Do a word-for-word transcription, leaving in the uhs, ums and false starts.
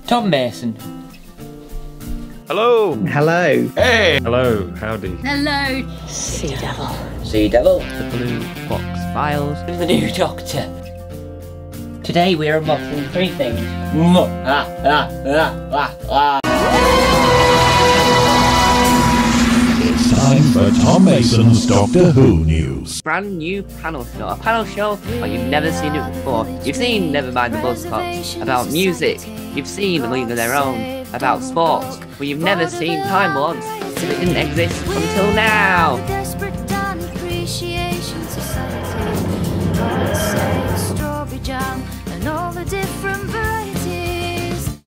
Tom Mason. Hello. Hello. Hey. Hello. Howdy. Hello. Sea Devil. Sea Devil. The Blue Box Files. The new Doctor. Today we're unboxing three things. Ah, ah, ah, ah, ah. It's time for Tom Mason's Doctor Who news. Brand new panel show. A panel show, but you've never seen it before. You've seen Nevermind the Buzzcocks, about music. You've seen A League of Their Own, about sports. But you've never seen Time Lords, because it didn't exist until now.